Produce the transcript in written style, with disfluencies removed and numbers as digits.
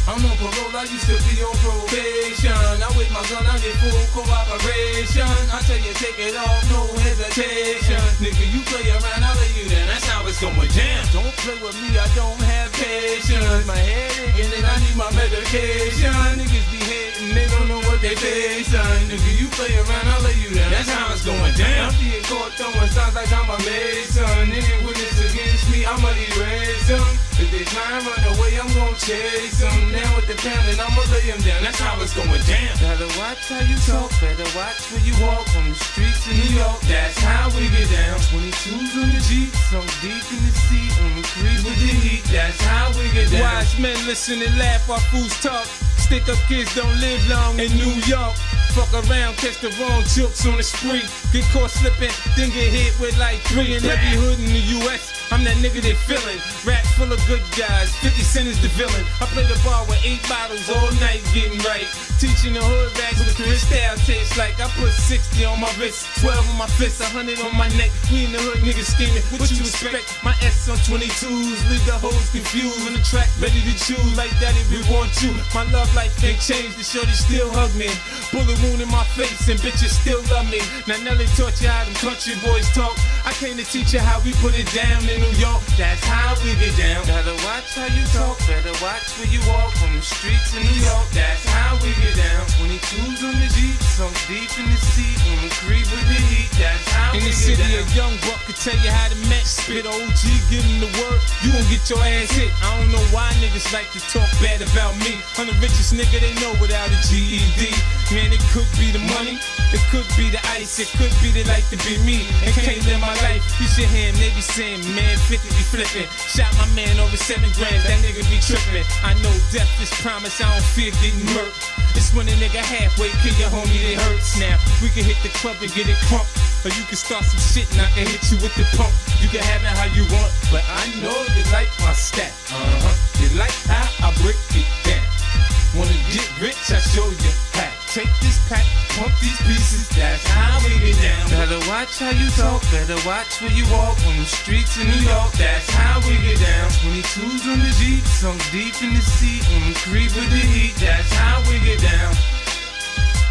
I'm on parole, I used to be on probation. I with my gun, I get full cooperation. I tell you, take it off, no hesitation. Nigga, you play around, I'll lay you down. That's how it's going down. Don't play with me, I don't have patience. My head aching and I need my medication. Niggas be hating, they don't know what they face, son. Nigga, you play around, I'll lay you down. That's how it's going down. I'm being caught throwing signs like I'm a mason. Any witness against me, I'ma erase them. If they try and run away, I'm gon' chase them. Now with the pound and I'ma lay them down. That's how it's going down. Gotta watch how you talk, better watch where you walk on the streets in New York. That's how we get down. 22s on the Jeep, so deep in the seat, on the creep with the heat. That's how we get down. Wise men listen and laugh while fools talk. Stick up kids don't live long in New York. Fuck around, catch the wrong jokes on the spree. Get caught slipping, then get hit with like 3 in every hood in the U.S. I'm that nigga they feelin'. Rap full of good guys, 50 Cent is the villain. I play the bar with 8 bottles all night getting right. Teaching the hood rags what the style tastes like. I put 60 on my wrist, 12 on my fist, 100 on my neck. We in the hood niggas scheming, what you expect? My S on 22s, leave the hoes confused. On the track, ready to choose, like that if we want you. My love life ain't changed, the shorty still hug me. Bullet wound in my face and bitches still love me. Now Nelly taught you how them country boys talk. I came to teach you how we put it down in New York. That's how we get down. Gotta watch how you talk, better watch where you walk on the streets in New York. That's how we get down. 22s on the Jeep, so deep in the seat, on the creep with the heat. That's how we get down. In the city, a young buck could tell you how to match. Spit OG, give him the word, you gon' get your ass hit. I don't know why niggas like to talk bad about me. I'm the richest nigga they know without a GED. Man, it could be the money, it could be the ice, it could be they like to be me and can't live my life. You should hear him, they be saying, man, 50 be flipping. Shot my man over 7 grams, that nigga be tripping. I know death is promise, I don't fear getting murked. It's when a nigga halfway kill your homie, it hurts. Now, we can hit the club and get it crunk, or you can start some shit and I can hit you with the pump. You can have it how you want, but I know you like my stat. You like how I break it down. Wanna get rich, I show you how. Take this pack, pump these pieces, that's how we get down. Gotta watch how you talk, better watch where you walk on the streets in New York. That's how we get down. 22s on the Jeep, so deep in the seat, on the creep with the heat. That's how we get down.